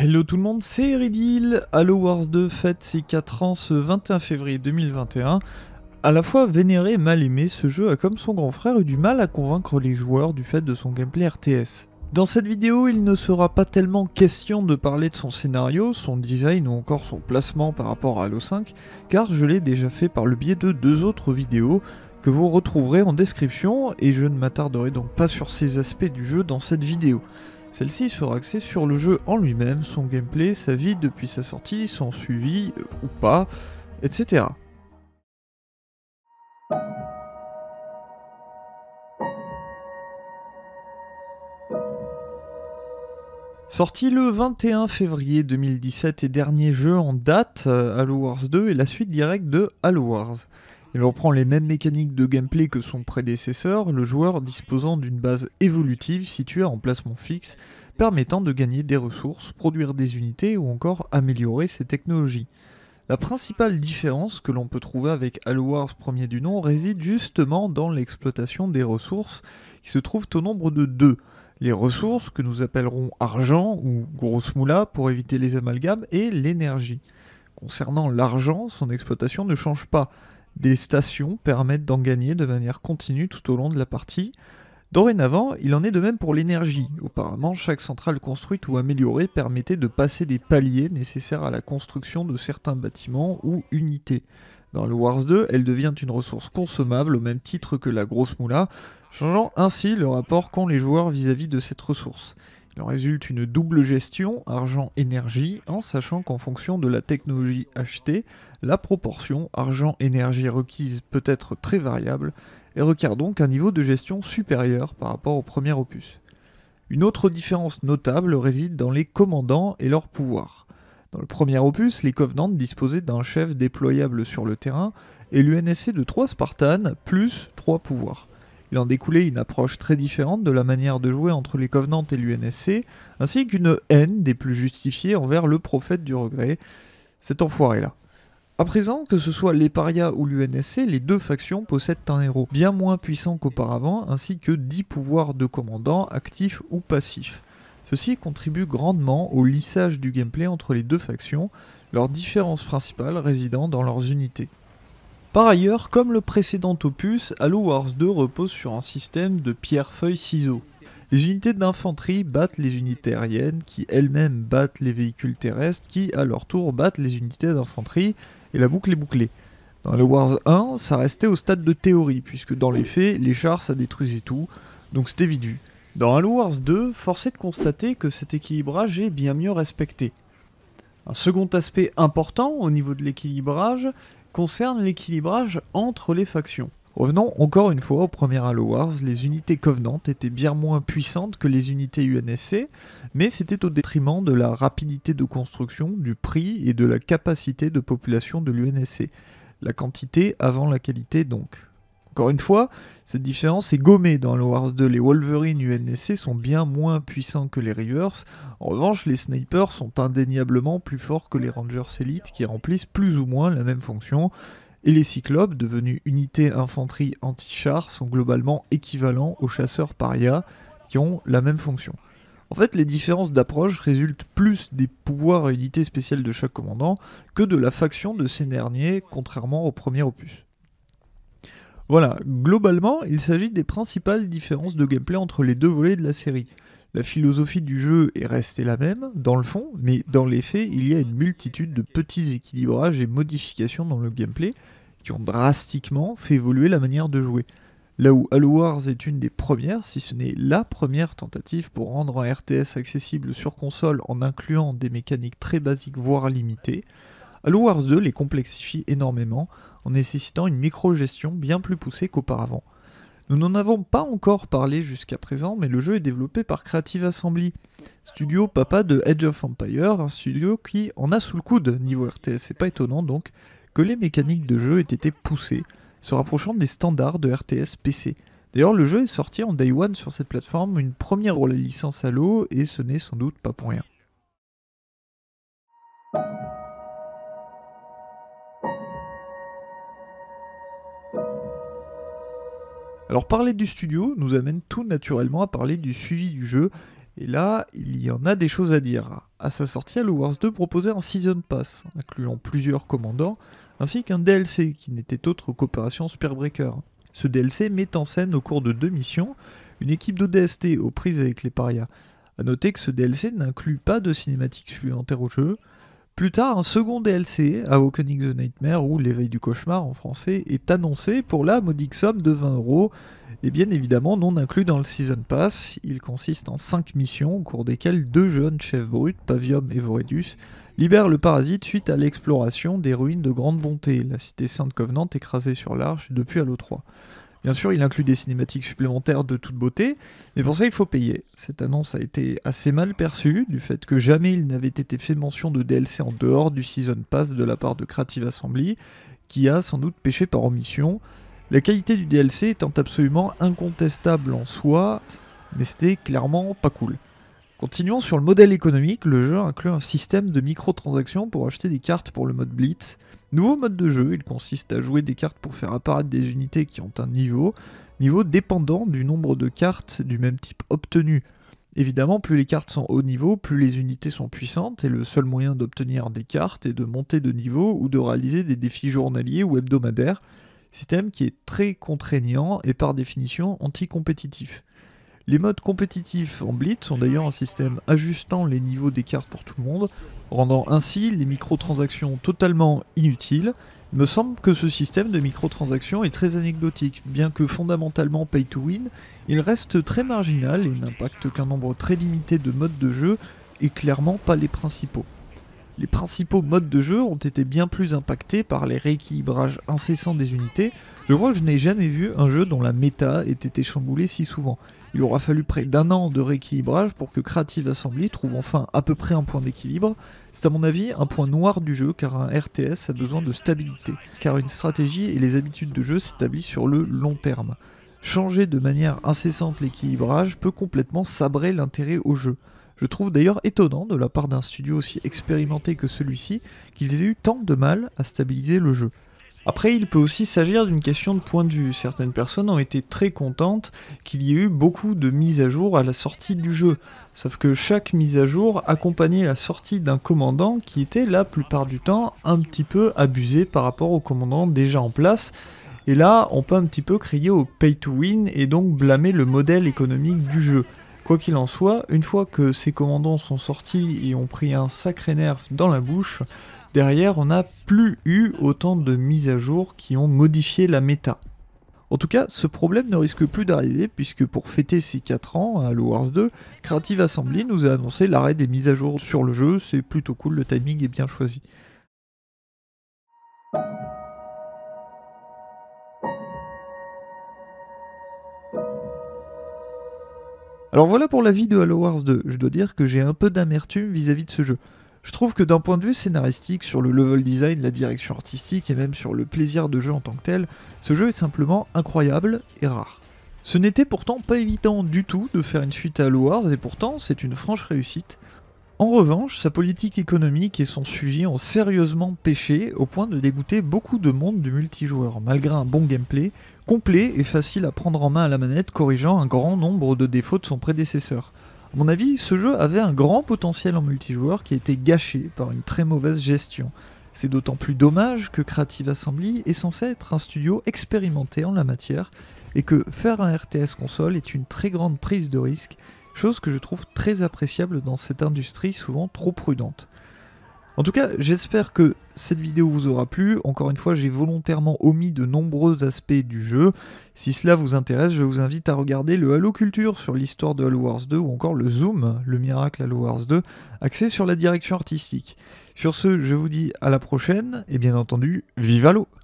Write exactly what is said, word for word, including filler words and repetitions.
Hello tout le monde, c'est Eridil. Halo Wars deux fête ses quatre ans ce vingt et un février deux mille vingt et un. À la fois vénéré et mal aimé, ce jeu a comme son grand frère eu du mal à convaincre les joueurs du fait de son gameplay R T S. Dans cette vidéo, il ne sera pas tellement question de parler de son scénario, son design ou encore son placement par rapport à Halo cinq, car je l'ai déjà fait par le biais de deux autres vidéos que vous retrouverez en description, et je ne m'attarderai donc pas sur ces aspects du jeu dans cette vidéo. Celle-ci sera axée sur le jeu en lui-même, son gameplay, sa vie depuis sa sortie, son suivi, euh, ou pas, et cetera. Sorti le vingt et un février deux mille dix-sept et dernier jeu en date, euh, Halo Wars deux est la suite directe de Halo Wars. Il reprend les mêmes mécaniques de gameplay que son prédécesseur, le joueur disposant d'une base évolutive située en placement fixe, permettant de gagner des ressources, produire des unités ou encore améliorer ses technologies. La principale différence que l'on peut trouver avec Halo Wars premier du nom réside justement dans l'exploitation des ressources qui se trouvent au nombre de deux. Les ressources que nous appellerons argent ou grosse moula pour éviter les amalgames et l'énergie. Concernant l'argent, son exploitation ne change pas. Des stations permettent d'en gagner de manière continue tout au long de la partie. Dorénavant, il en est de même pour l'énergie. Auparavant, chaque centrale construite ou améliorée permettait de passer des paliers nécessaires à la construction de certains bâtiments ou unités. Dans Halo Wars deux, elle devient une ressource consommable au même titre que la grosse moula, changeant ainsi le rapport qu'ont les joueurs vis-à-vis de cette ressource. Il en résulte une double gestion argent-énergie, en sachant qu'en fonction de la technologie achetée, la proportion argent-énergie requise peut être très variable, et requiert donc un niveau de gestion supérieur par rapport au premier opus. Une autre différence notable réside dans les commandants et leurs pouvoirs. Dans le premier opus, les Covenants disposaient d'un chef déployable sur le terrain, et l'U N S C de trois Spartans, plus trois pouvoirs. Il en découlait une approche très différente de la manière de jouer entre les Covenants et l'U N S C, ainsi qu'une haine des plus justifiées envers le prophète du regret, cet enfoiré-là. À présent, que ce soit les parias ou l'U N S C, les deux factions possèdent un héros bien moins puissant qu'auparavant, ainsi que dix pouvoirs de commandant, actifs ou passifs. Ceci contribue grandement au lissage du gameplay entre les deux factions, leur différence principale résidant dans leurs unités. Par ailleurs, comme le précédent opus, Halo Wars deux repose sur un système de pierre-feuille-ciseaux. Les unités d'infanterie battent les unités aériennes, qui elles-mêmes battent les véhicules terrestres, qui à leur tour battent les unités d'infanterie, et la boucle est bouclée. Dans Halo Wars un, ça restait au stade de théorie, puisque dans les faits, les chars ça détruisait tout, donc c'était vite vu. Dans Halo Wars deux, force est de constater que cet équilibrage est bien mieux respecté. Un second aspect important au niveau de l'équilibrage concerne l'équilibrage entre les factions. Revenons encore une fois au premier Halo Wars, les unités Covenant étaient bien moins puissantes que les unités U N S C, mais c'était au détriment de la rapidité de construction, du prix et de la capacité de population de l'U N S C. La quantité avant la qualité donc. Encore une fois, cette différence est gommée dans Halo Wars deux, les Wolverine U N S C sont bien moins puissants que les Reavers, en revanche les Snipers sont indéniablement plus forts que les Rangers Elite qui remplissent plus ou moins la même fonction, et les Cyclopes, devenus unités infanterie anti-char, sont globalement équivalents aux chasseurs paria qui ont la même fonction. En fait, les différences d'approche résultent plus des pouvoirs et unités spéciales de chaque commandant que de la faction de ces derniers, contrairement au premier opus. Voilà, globalement, il s'agit des principales différences de gameplay entre les deux volets de la série. La philosophie du jeu est restée la même, dans le fond, mais dans les faits, il y a une multitude de petits équilibrages et modifications dans le gameplay qui ont drastiquement fait évoluer la manière de jouer. Là où Halo Wars est une des premières, si ce n'est la première tentative pour rendre un R T S accessible sur console en incluant des mécaniques très basiques voire limitées, Halo Wars deux les complexifie énormément en nécessitant une micro-gestion bien plus poussée qu'auparavant. Nous n'en avons pas encore parlé jusqu'à présent, mais le jeu est développé par Creative Assembly, studio papa de Age of Empires, un studio qui en a sous le coude niveau R T S. C'est pas étonnant donc que les mécaniques de jeu aient été poussées, se rapprochant des standards de R T S P C. D'ailleurs, le jeu est sorti en Day One sur cette plateforme, une première pour la licence Halo, et ce n'est sans doute pas pour rien. Alors parler du studio nous amène tout naturellement à parler du suivi du jeu Et là, il y en a des choses à dire. À sa sortie, Halo Wars deux proposait un Season Pass, incluant plusieurs commandants, ainsi qu'un D L C, qui n'était autre qu'Opération Spearbreaker. Ce D L C met en scène au cours de deux missions, une équipe d'O D S T aux prises avec les parias. A noter que ce D L C n'inclut pas de cinématique supplémentaire au jeu. Plus tard, un second D L C, Awakening the Nightmare, ou L'éveil du cauchemar en français, est annoncé pour la modique somme de vingt euros, et bien évidemment non inclus dans le Season Pass. Il consiste en cinq missions, au cours desquelles deux jeunes chefs bruts, Pavium et Voridus, libèrent le parasite suite à l'exploration des ruines de Grande Bonté, la cité Sainte Covenant écrasée sur l'Arche depuis Halo trois. Bien sûr, il inclut des cinématiques supplémentaires de toute beauté, mais pour ça il faut payer. Cette annonce a été assez mal perçue, du fait que jamais il n'avait été fait mention de D L C en dehors du Season Pass de la part de Creative Assembly, qui a sans doute péché par omission. La qualité du D L C étant absolument incontestable en soi, mais c'était clairement pas cool. Continuons sur le modèle économique, le jeu inclut un système de microtransactions pour acheter des cartes pour le mode Blitz. Nouveau mode de jeu, il consiste à jouer des cartes pour faire apparaître des unités qui ont un niveau, niveau dépendant du nombre de cartes du même type obtenues. Évidemment, plus les cartes sont haut niveau, plus les unités sont puissantes, et le seul moyen d'obtenir des cartes est de monter de niveau ou de réaliser des défis journaliers ou hebdomadaires, système qui est très contraignant et par définition anti-compétitif. Les modes compétitifs en Blitz sont d'ailleurs un système ajustant les niveaux des cartes pour tout le monde, rendant ainsi les microtransactions totalement inutiles. Il me semble que ce système de microtransactions est très anecdotique, bien que fondamentalement pay to win, il reste très marginal et n'impacte qu'un nombre très limité de modes de jeu et clairement pas les principaux. Les principaux modes de jeu ont été bien plus impactés par les rééquilibrages incessants des unités. Je crois que je n'ai jamais vu un jeu dont la méta ait été chamboulée si souvent. Il aura fallu près d'un an de rééquilibrage pour que Creative Assembly trouve enfin à peu près un point d'équilibre. C'est à mon avis un point noir du jeu car un R T S a besoin de stabilité, car une stratégie et les habitudes de jeu s'établissent sur le long terme. Changer de manière incessante l'équilibrage peut complètement sabrer l'intérêt au jeu. Je trouve d'ailleurs étonnant de la part d'un studio aussi expérimenté que celui-ci qu'ils aient eu tant de mal à stabiliser le jeu. Après, il peut aussi s'agir d'une question de point de vue. Certaines personnes ont été très contentes qu'il y ait eu beaucoup de mises à jour à la sortie du jeu. Sauf que chaque mise à jour accompagnait la sortie d'un commandant qui était la plupart du temps un petit peu abusé par rapport au commandant déjà en place. Et là, on peut un petit peu crier au pay to win et donc blâmer le modèle économique du jeu. Quoi qu'il en soit, une fois que ces commandants sont sortis et ont pris un sacré nerf dans la bouche, derrière on n'a plus eu autant de mises à jour qui ont modifié la méta. En tout cas, ce problème ne risque plus d'arriver puisque pour fêter ses quatre ans à Halo Wars deux, Creative Assembly nous a annoncé l'arrêt des mises à jour sur le jeu, c'est plutôt cool, le timing est bien choisi. Alors voilà pour l'avis de Halo Wars deux, je dois dire que j'ai un peu d'amertume vis-à-vis de ce jeu. Je trouve que d'un point de vue scénaristique, sur le level design, la direction artistique et même sur le plaisir de jeu en tant que tel, ce jeu est simplement incroyable et rare. Ce n'était pourtant pas évident du tout de faire une suite à Halo Wars et pourtant c'est une franche réussite. En revanche, sa politique économique et son suivi ont sérieusement péché au point de dégoûter beaucoup de monde du multijoueur, malgré un bon gameplay, complet et facile à prendre en main à la manette, corrigeant un grand nombre de défauts de son prédécesseur. A mon avis, ce jeu avait un grand potentiel en multijoueur qui a été gâché par une très mauvaise gestion. C'est d'autant plus dommage que Creative Assembly est censé être un studio expérimenté en la matière, et que faire un R T S console est une très grande prise de risque, chose que je trouve très appréciable dans cette industrie souvent trop prudente. En tout cas, j'espère que cette vidéo vous aura plu. Encore une fois, j'ai volontairement omis de nombreux aspects du jeu. Si cela vous intéresse, je vous invite à regarder le Halo Culture sur l'histoire de Halo Wars deux ou encore le Zoom, le miracle Halo Wars deux, axé sur la direction artistique. Sur ce, je vous dis à la prochaine et bien entendu, vive Halo!